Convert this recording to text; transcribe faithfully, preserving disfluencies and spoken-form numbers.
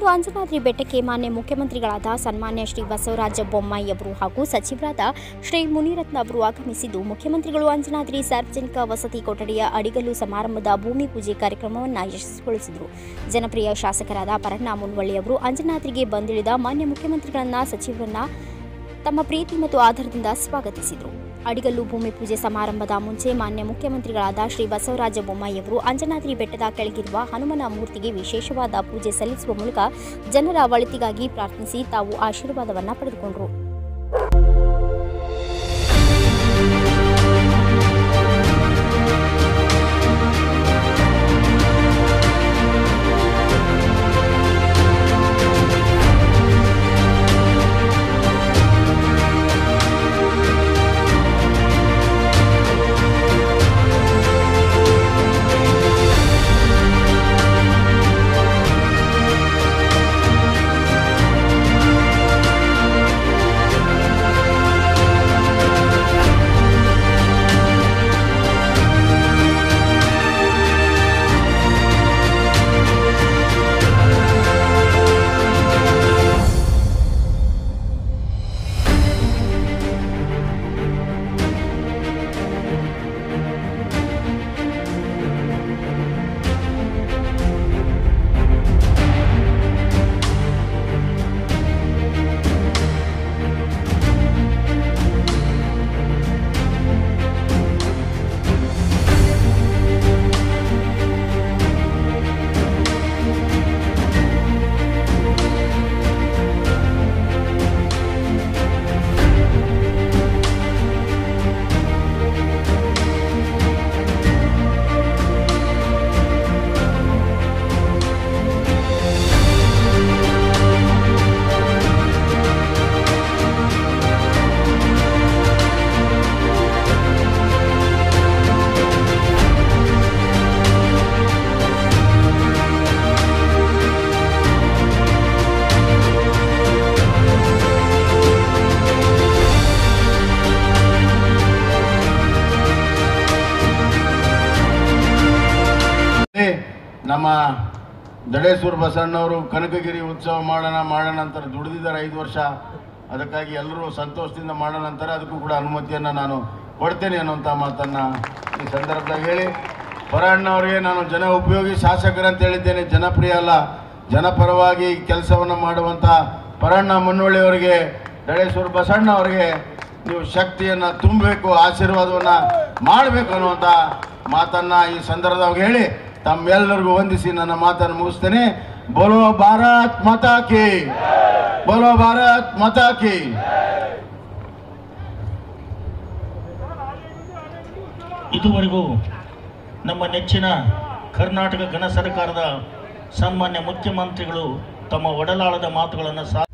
ಇಂದು ಅಂಜನಾದ್ರಿ ಬೆಟ್ಟಕ್ಕೆ ಮಾನ್ಯ ಮುಖ್ಯಮಂತ್ರಿಗಳಾದ ಸನ್ಮಾನ್ಯ ಶ್ರೀ ಬಸವರಾಜ ಬೊಮ್ಮಾಯಿ ಅವರು ಹಾಗೂ ಸಚಿವರಾದ ಶ್ರೀ ಮುನಿರತ್ನ ಅವರು ಆಗಮಿಸಿದ್ದು ಮುಖ್ಯಮಂತ್ರಿಗಳು ಅಂಜನಾದ್ರಿ ಸಾರ್ವಜನಿಕ ವಸತಿ ಕೊಠಡಿಯ ಅಡಿಗಲ್ಲು ಸಮಾರಂಭದ ಭೂಮಿ ಪೂಜೆ ಕಾರ್ಯಕ್ರಮವನ್ನು ಯಶಸ್ವಿಗೊಳಿಸಿದರು. ಜನಪ್ರಿಯ ಶಾಸಕರಾದ ಪರಣ್ಣ ಮುನ್ವಳ್ಳಿ ಅವರು ಅಂಜನಾದ್ರಿಗೆ ಬಂದಿಳಿದ ಮಾನ್ಯ ಮುಖ್ಯಮಂತ್ರಿಗಳನ್ನ ಸಚಿವರನ್ನ ತಮ್ಮ ಪ್ರೀತಿ ಮತ್ತು ಆಧಾರದಿಂದ ಸ್ವಾಗತಿಸಿದರು. ಅಡಿಗಲ್ಲು ಭೂಮಿ ಪೂಜೆ ಸಮಾರಂಭದ ಮುಂಚೆ ಮಾನ್ಯ ಮುಖ್ಯಮಂತ್ರಿಗಳಾದ ಶ್ರೀ ಬಸವರಾಜ ಬೊಮ್ಮಾಯಿ ಅವರು ಅಂಜನಾದ್ರಿ ಬೆಟ್ಟದ ಕೆಳಗಿರುವ ಹನುಮನ ಮೂರ್ತಿಗೆ ವಿಶೇಷವಾದ ಪೂಜೆ ಸಲ್ಲಿಸುವ ಮೂಲಕ ಜನರ ಒಳಿತಿಗಾಗಿ ಪ್ರಾರ್ಥಿಸಿ ತಾವು ಆಶೀರ್ವಾದವನ್ನು ಪಡೆದುಕೊಂಡರು. ನಮ್ಮ ದಡೇಶ್ವರ ಬಸಣ್ಣವರು ಕನಕಗಿರಿ ಉತ್ಸವ ಮಾಡೋಣ ಮಾಡೋಣ ಅಂತಾರೆ, ದುಡಿದಿದ್ದಾರೆ ಐದು ವರ್ಷ. ಅದಕ್ಕಾಗಿ ಎಲ್ಲರೂ ಸಂತೋಷದಿಂದ ಮಾಡೋಣ ಅಂತಾರೆ. ಅದಕ್ಕೂ ಕೂಡ ಅನುಮತಿಯನ್ನು ನಾನು ಕೊಡ್ತೇನೆ ಅನ್ನುವಂಥ ಮಾತನ್ನು ಈ ಸಂದರ್ಭದಾಗ ಹೇಳಿ, ಪರಣ್ಣವರಿಗೆ ನಾನು ಜನ ಉಪಯೋಗಿ ಶಾಸಕರಂತ ಹೇಳಿದ್ದೇನೆ, ಜನಪ್ರಿಯ ಅಲ್ಲ, ಜನಪರವಾಗಿ ಕೆಲಸವನ್ನು ಮಾಡುವಂಥ ಪರಣ್ಣ ಮುನ್ನೊಳ್ಳಿಯವರಿಗೆ, ದಡೇಶ್ವರ ಬಸಣ್ಣ ಅವರಿಗೆ ನೀವು ಶಕ್ತಿಯನ್ನು ತುಂಬಬೇಕು, ಆಶೀರ್ವಾದವನ್ನು ಮಾಡಬೇಕು ಅನ್ನುವಂಥ ಮಾತನ್ನು ಈ ಸಂದರ್ಭದಾಗ ಹೇಳಿ ತಮ್ಮೆಲ್ಲರಿಗೂ ವಂದಿಸಿ ನನ್ನ ಮಾತನ್ನು ಮುಗಿಸ್ತೇನೆ. ಬೋಲೋ ಭಾರತ್ ಮಾತಾ ಕಿ, ಬೋಲೋ ಭಾರತ್ ಮಾತಾ ಕಿ. ಇದುವರೆಗೂ ನಮ್ಮ ನೆಚ್ಚಿನ ಕರ್ನಾಟಕ ಘನ ಸರ್ಕಾರದ ಸನ್ಮಾನ್ಯ ಮುಖ್ಯಮಂತ್ರಿಗಳು ತಮ್ಮ ಒಡಲಾಳದ ಮಾತುಗಳನ್ನು